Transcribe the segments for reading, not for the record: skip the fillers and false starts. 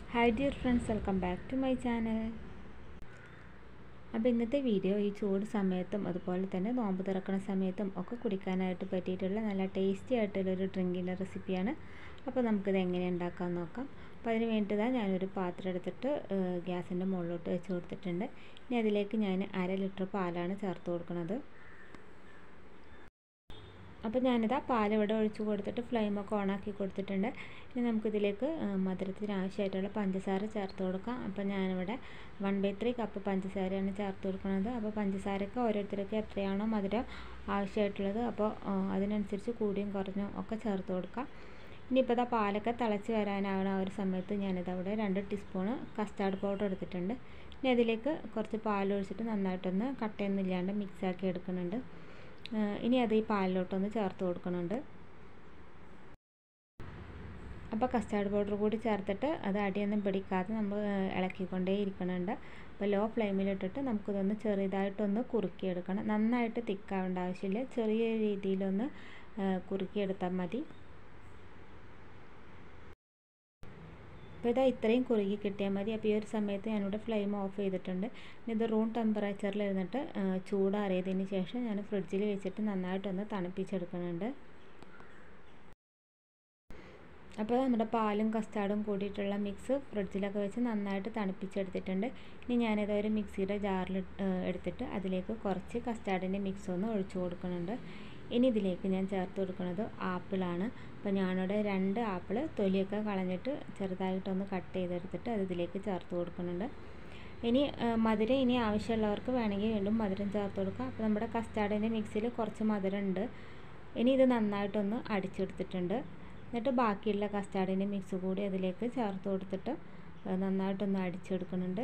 Hi dear friends, welcome back to my channel. അപ്പോൾ ഇന്നത്തെ video ഈ ചൂട് സമയത്തും അതുപോലെ തന്നെ നോമ്പ് തുറക്കുന്ന സമയത്തും ഒക്കെ കുടിക്കാനായിട്ട് പറ്റിയിട്ടുള്ള നല്ല ടേസ്റ്റി ആയിട്ടുള്ളൊരു ഡ്രിങ്കിൻ്റെ റെസിപ്പിയാണ്. അപ്പോൾ നമുക്കിത് എങ്ങനെ ഉണ്ടാക്കാമെന്ന് നോക്കാം. അപ്പോൾ അതിന് വേണ്ടിയിട്ട് ഞാനൊരു പാത്രം എടുത്തിട്ട് ഗ്യാസിൻ്റെ മുകളിലോട്ട് വെച്ച് കൊടുത്തിട്ടുണ്ട്. ഇനി അതിലേക്ക് ഞാൻ 1/2 ലിറ്റർ പാലാണ് ചേർത്ത് കൊടുക്കുന്നത്. അപ്പോൾ ഞാനിതാ പാലിവിടെ ഒഴിച്ച് കൊടുത്തിട്ട് ഫ്ലെയിമൊക്കെ ഓണാക്കി കൊടുത്തിട്ടുണ്ട്. ഇനി നമുക്കിതിലേക്ക് മധുരത്തിന് ആവശ്യമായിട്ടുള്ള പഞ്ചസാര ചേർത്ത് കൊടുക്കാം. അപ്പോൾ ഞാനിവിടെ 1/3 കപ്പ് പഞ്ചസാരയാണ് ചേർത്ത് കൊടുക്കുന്നത്. അപ്പോൾ പഞ്ചസാരയ്ക്ക് ഓരോരുത്തർക്ക് എത്രയാണോ മധുരം ആവശ്യമായിട്ടുള്ളത് അപ്പോൾ അതിനനുസരിച്ച് കൂടിയും കുറഞ്ഞും ഒക്കെ ചേർത്ത് കൊടുക്കാം. ഇനിയിപ്പോൾ ഇതാ പാലൊക്കെ തിളച്ച് വരാനാവുന്ന ആ ഒരു സമയത്ത് ഞാനിതവിടെ 2 ടീസ്പൂണ് കസ്റ്റാർഡ് പൗഡർ എടുത്തിട്ടുണ്ട്. ഇനി അതിലേക്ക് കുറച്ച് പാലൊഴിച്ചിട്ട് നന്നായിട്ടൊന്ന് കട്ടയൊന്നും ഇല്ലാണ്ട് മിക്സാക്കി എടുക്കുന്നുണ്ട്. ഇനി അത് ഈ പാലിലോട്ടൊന്ന് ചേർത്ത് കൊടുക്കുന്നുണ്ട്. അപ്പോൾ കസ്റ്റാർഡ് പൗഡർ കൂടി ചേർത്തിട്ട് അത് അടിയൊന്നും പിടിക്കാതെ നമ്മൾ ഇളക്കിക്കൊണ്ടേ ഇരിക്കുന്നുണ്ട്. അപ്പോൾ ലോ ഫ്ലെയിമിലിട്ടിട്ട് നമുക്കിതൊന്ന് ചെറുതായിട്ടൊന്ന് കുറുക്കിയെടുക്കണം. നന്നായിട്ട് തിക്കാവേണ്ട ആവശ്യമില്ല, ചെറിയ രീതിയിലൊന്ന് കുറുക്കിയെടുത്താൽ മതി. അപ്പോൾ ഇതാ ഇത്രയും കുറുകി കിട്ടിയാൽ മതി. അപ്പോൾ ഈ ഒരു സമയത്ത് ഞാനിവിടെ ഫ്ലെയിം ഓഫ് ചെയ്തിട്ടുണ്ട്. ഇത് റൂം ടെമ്പറേച്ചറിൽ ഇരുന്നിട്ട് ചൂടാറിയതിന് ശേഷം ഞാൻ ഫ്രിഡ്ജിൽ വെച്ചിട്ട് നന്നായിട്ടൊന്ന് തണുപ്പിച്ചെടുക്കുന്നുണ്ട്. അപ്പോൾ നമ്മുടെ പാലും കസ്റ്റാർഡും കൂടിയിട്ടുള്ള മിക്സ് ഫ്രിഡ്ജിലൊക്കെ വെച്ച് നന്നായിട്ട് തണുപ്പിച്ചെടുത്തിട്ടുണ്ട്. ഇനി ഞാനിത് ഒരു മിക്സിയുടെ ജാറിൽ എടുത്തിട്ട് അതിലേക്ക് കുറച്ച് കസ്റ്റാർഡിൻ്റെ മിക്സ് ഒന്ന് ഒഴിച്ചു കൊടുക്കുന്നുണ്ട്. ഇനി ഇതിലേക്ക് ഞാൻ ചേർത്ത് കൊടുക്കുന്നത് ആപ്പിളാണ്. അപ്പോൾ ഞാനിവിടെ 2 ആപ്പിൾ തൊലിയൊക്കെ കളഞ്ഞിട്ട് ചെറുതായിട്ടൊന്ന് കട്ട് ചെയ്തെടുത്തിട്ട് അത് ഇതിലേക്ക് ചേർത്ത് കൊടുക്കുന്നുണ്ട്. ഇനി മധുരം ആവശ്യമുള്ളവർക്ക് വേണമെങ്കിൽ വീണ്ടും മധുരം ചേർത്ത് കൊടുക്കാം. അപ്പോൾ നമ്മുടെ കസ്റ്റാർഡിൻ്റെ മിക്സിയിൽ കുറച്ച് മധുരം ഉണ്ട്. ഇനി ഇത് നന്നായിട്ടൊന്ന് അടിച്ചെടുത്തിട്ടുണ്ട്. എന്നിട്ട് ബാക്കിയുള്ള കസ്റ്റാർഡിൻ്റെ മിക്സ് കൂടി അതിലേക്ക് ചേർത്ത് കൊടുത്തിട്ട് നന്നായിട്ടൊന്ന് അടിച്ചെടുക്കുന്നുണ്ട്.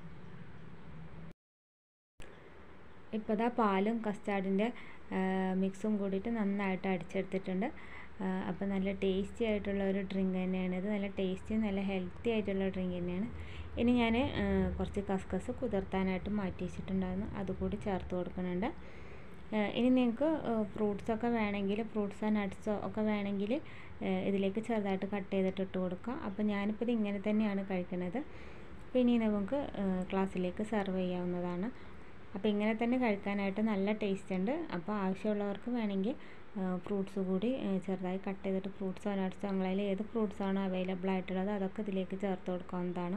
ഇപ്പോൾ ഇതാ പാലും കസ്റ്റാർഡിൻ്റെ മിക്സും കൂടിയിട്ട് നന്നായിട്ട് അടിച്ചെടുത്തിട്ടുണ്ട്. അപ്പോൾ നല്ല ടേസ്റ്റി ആയിട്ടുള്ള ഒരു ഡ്രിങ്ക് തന്നെയാണ് ഇത്. നല്ല ടേസ്റ്റി നല്ല ഹെൽത്തി ആയിട്ടുള്ള ഡ്രിങ്ക് തന്നെയാണ്. ഇനി ഞാൻ കുറച്ച് കസ്കസ് കുതിർത്താനായിട്ട് മാറ്റി വെച്ചിട്ടുണ്ടായിരുന്നു, അതുകൂടി ചേർത്ത് കൊടുക്കുന്നുണ്ട്. ഇനി നിങ്ങൾക്ക് ഫ്രൂട്ട്സൊക്കെ വേണമെങ്കിൽ ഫ്രൂട്ട്സോ നട്ട്സോ ഒക്കെ വേണമെങ്കിൽ ഇതിലേക്ക് ചെറുതായിട്ട് കട്ട് ചെയ്തിട്ട് ഇട്ട് കൊടുക്കാം. അപ്പോൾ ഞാനിപ്പോൾ ഇത് ഇങ്ങനെ തന്നെയാണ് കഴിക്കുന്നത്. അപ്പോൾ ഇനി നമുക്ക് ഗ്ലാസ്സിലേക്ക് സെർവ് ചെയ്യാവുന്നതാണ്. അപ്പോൾ ഇങ്ങനെ തന്നെ കഴിക്കാനായിട്ട് നല്ല ടേസ്റ്റ് ഉണ്ട്. അപ്പോൾ ആവശ്യമുള്ളവർക്ക് വേണമെങ്കിൽ ഫ്രൂട്ട്സ് കൂടി ചെറുതായി കട്ട് ചെയ്തിട്ട് ഫ്രൂട്ട്സോ നട്ട്സോ നിങ്ങളതിൽ ഏത് ഫ്രൂട്ട്സാണോ അവൈലബിൾ ആയിട്ടുള്ളത് അതൊക്കെ ഇതിലേക്ക് ചേർത്ത് കൊടുക്കാവുന്നതാണ്.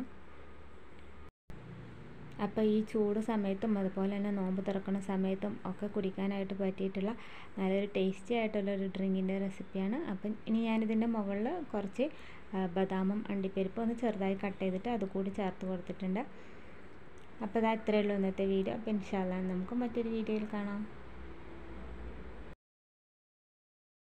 അപ്പോൾ ഈ ചൂട് സമയത്തും അതുപോലെ തന്നെ നോമ്പ് തുറക്കുന്ന സമയത്തും ഒക്കെ കുടിക്കാനായിട്ട് പറ്റിയിട്ടുള്ള നല്ലൊരു ടേസ്റ്റി ആയിട്ടുള്ളൊരു ഡ്രിങ്കിൻ്റെ റെസിപ്പിയാണ്. അപ്പം ഇനി ഞാനിതിൻ്റെ മുകളിൽ കുറച്ച് ബദാമും അണ്ടിപ്പരിപ്പും ഒന്ന് ചെറുതായി കട്ട് ചെയ്തിട്ട് അതുകൂടി ചേർത്ത് കൊടുത്തിട്ടുണ്ട്. അപ്പോൾ ഇത്രയേ ഉള്ളൂ ഇന്നത്തെ വീഡിയോ. അപ്പോൾ ഇൻഷാ അല്ലാഹ് നമുക്ക് മറ്റൊരു വീഡിയോയിൽ കാണാം.